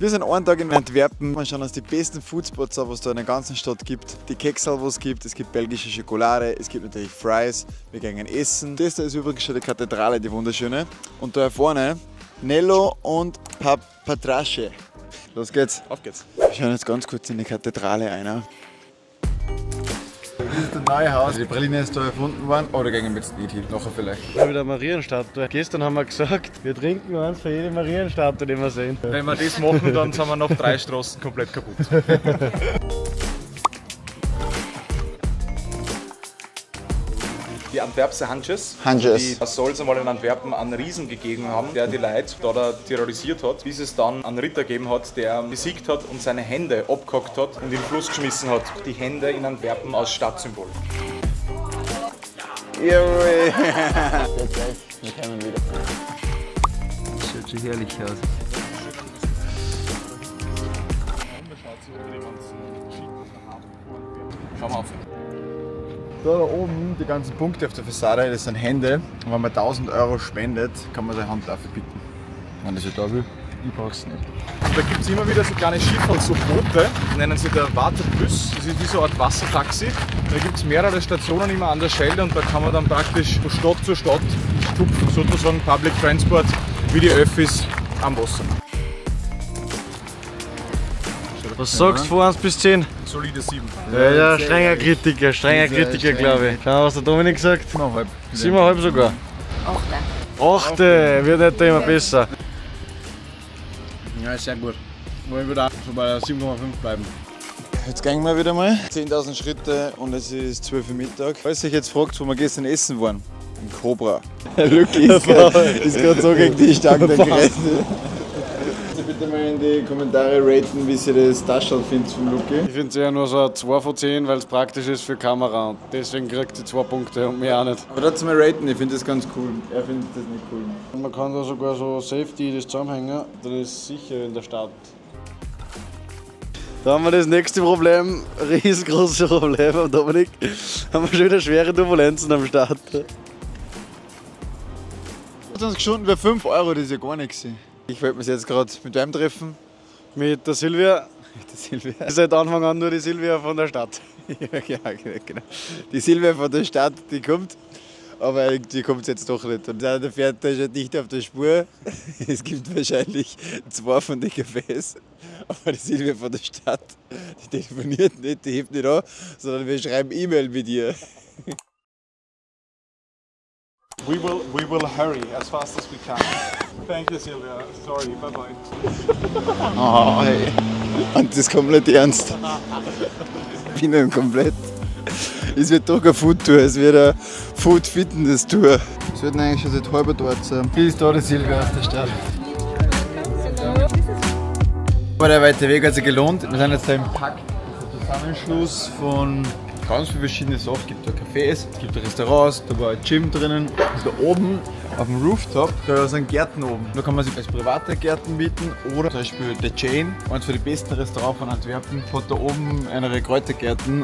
Wir sind einen Tag in Antwerpen. Wir schauen uns die besten Foodspots an, was es da in der ganzen Stadt gibt. Die Keksal, was es gibt belgische Schokolade, es gibt natürlich Fries. Wir gehen essen. Das da ist übrigens schon die Kathedrale, die wunderschöne. Und da vorne Nello und Patrache. Los geht's. Auf geht's. Wir schauen jetzt ganz kurz in die Kathedrale ein. Das ist das neue Haus. Die Praline ist da erfunden worden. Oder gehen wir jetzt nicht hin, nachher vielleicht. Da wieder eine Marienstatue. Gestern haben wir gesagt, wir trinken eins für jede Marienstatue, die wir sehen. Wenn wir das machen, dann sind wir nach 3 Straßen komplett kaputt. Die Antwerpse Hunches, die soll es einmal in Antwerpen einen Riesen gegeben haben, der die Leute da terrorisiert hat, bis es dann einen Ritter gegeben hat, der besiegt hat und seine Hände abgehackt hat und in den Fluss geschmissen hat. Die Hände in Antwerpen als Stadtsymbol. Wir kommen wieder. Das schaut schon herrlich aus. Schau mal auf. Da oben, die ganzen Punkte auf der Fassade, das sind Hände. Und wenn man 1000 Euro spendet, kann man seine Hand dafür bitten. Wenn das ja da will, ich brauch's nicht. Da gibt es immer wieder so kleine Schiffe und so Boote, die nennen sie der Waterplus. Das ist wie so eine Art Wassertaxi. Da gibt es mehrere Stationen immer an der Schelde und da kann man dann praktisch von Stadt zu Stadt tupfen, sozusagen Public Transport wie die Öffis am Wasser. Was sagst du von 1 bis 10? Solide 7. Ja, strenger Kritiker, glaube ich. Schau mal, was der Dominik sagt. 7,5. 7,5 sogar. 8. Wird nicht immer besser. Ja, sehr gut. Wollen wir da so bei 7,5 bleiben. Jetzt gehen wir wieder mal. 10.000 Schritte und es ist 12 Uhr Mittag. Falls ihr euch jetzt fragt, wo wir gestern essen waren. Im Cobra. Lucky ist gerade so gegen die Stange gerannt. Bitte mal in die Kommentare raten, wie ihr das Taschel findet von Lucky. Ich finde es eher nur so 2 von 10, weil es praktisch ist für Kamera und deswegen kriegt sie 2 Punkte und mehr auch nicht. Aber dazu mal raten, ich finde das ganz cool. Er findet das nicht cool. Man kann da sogar so Safety das zusammenhängen, dann ist es sicher in der Stadt. Da haben wir das nächste Problem, riesengroßes Problem, Dominik. Haben wir schon wieder schwere Turbulenzen am Start. 20 Stunden für 5 Euro, das ist ja gar nichts. Ich wollte mich jetzt gerade mit wem treffen? Mit der Silvia. Mit der Silvia. Seit Anfang an nur die Silvia von der Stadt. Ja, genau. Die Silvia von der Stadt, die kommt, aber irgendwie kommt es jetzt doch nicht. Und der fährt da schon nicht auf der Spur. Es gibt wahrscheinlich 2 von den Cafés. Aber die Silvia von der Stadt, die telefoniert nicht, die hebt nicht an, sondern wir schreiben E-Mail mit ihr. We will hurry as fast as we can. Thank you, Silvia. Sorry, bye bye. Oh, hey. Und das komplett ernst. Ich bin dann komplett. Es wird doch eine Food-Tour, es wird eine Food-Fitness-Tour. Es wird eigentlich schon seit halber dort sein. Wie ist da die Silvia aus der Stadt? Aber der weite Weg hat sich gelohnt. Wir sind jetzt da im Pack. Das ist ein Zusammenschluss von ganz viele verschiedene Sachen. Es gibt da Cafés, es gibt da Restaurants, da war ein Gym drinnen. Da oben auf dem Rooftop, da sind Gärten oben. Da kann man sich als private Gärten mieten oder zum Beispiel The Chain, eines von den besten Restaurants von Antwerpen, hat da oben eine Kräutergärten.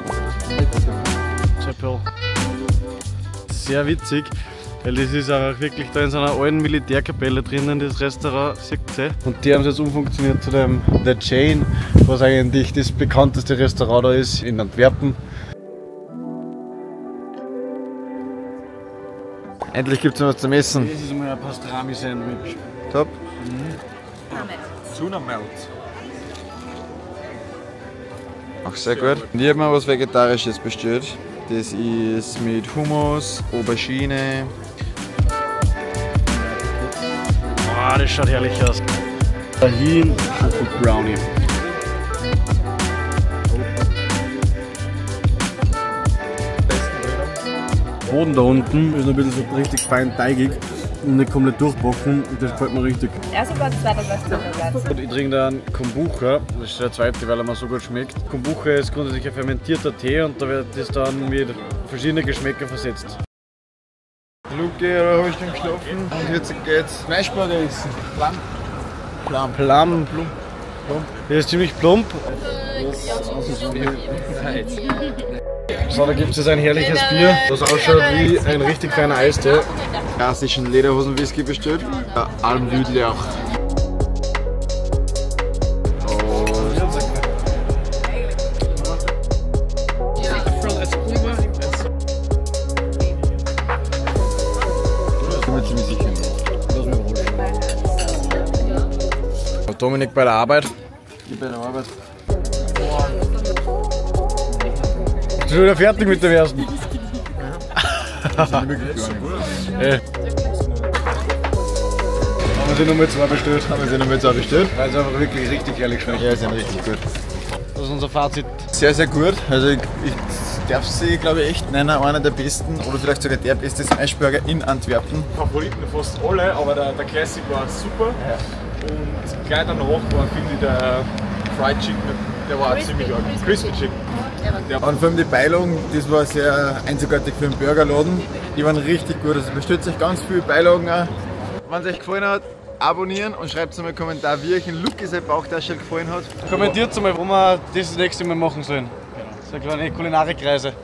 Sehr witzig, weil das ist auch wirklich da in so einer alten Militärkapelle drinnen, das Restaurant, seht ihr? Und die haben es jetzt umfunktioniert zu dem The Chain, was eigentlich das bekannteste Restaurant da ist in Antwerpen. Endlich gibt es noch was zum Essen. Das ist mal ein Pastrami-Sandwich. Top. Tuna Melt. Auch sehr gut. Und ich habe mir was Vegetarisches bestellt. Das ist mit Hummus, Aubergine. Boah, das schaut herrlich aus. Tahin, Schoko Brownie. Der Boden da unten ist ein bisschen so richtig fein teigig und nicht komplett durchbacken und das gefällt mir richtig. Erster Platz, zweiter Platz. Ich trinke da einen Kombucha, das ist der zweite, weil er mir so gut schmeckt. Kombucha ist grundsätzlich ein fermentierter Tee und da wird das dann mit verschiedenen Geschmäckern versetzt. Luki, da habe ich dann geschlafen und jetzt geht's Fleischburger essen. Plum. Der ist ziemlich plump. So, da gibt es jetzt ein herrliches Bier, das ausschaut wie ein richtig feiner Eistee. Klassischen Lederhosen-Whisky bestellt. Almlüdler. Dominik bei der Arbeit. Ich bei der Arbeit. Bist du schon wieder fertig mit dem ersten? Haben wir sie Nummer 2 bestellt? Haben wir sie Nummer 2 bestellt? Weil es einfach wirklich richtig ehrlich schmeckt. Ja, sie sind richtig gut. Das ist unser Fazit. Sehr, sehr gut. Also ich darf sie, glaube ich, echt nennen, einer der besten oder vielleicht sogar der beste Smashburger in Antwerpen. Favoriten fast alle, aber der Classic war super. Ja. Und gleich danach war, finde ich, der Fried Chicken, der war auch ziemlich arg. Crispy Chicken. Und vor allem die Beilagen, das war sehr einzigartig für den Burgerladen. Die waren richtig gut. Also bestellt euch ganz viele Beilagen auch. Wenn es euch gefallen hat, abonnieren und schreibt mal einen Kommentar, wie euch ein Look in Bauchtasche gefallen hat. Kommentiert mal, wo wir das nächste Mal machen sollen. Das ist eine kleine Kulinarikreise.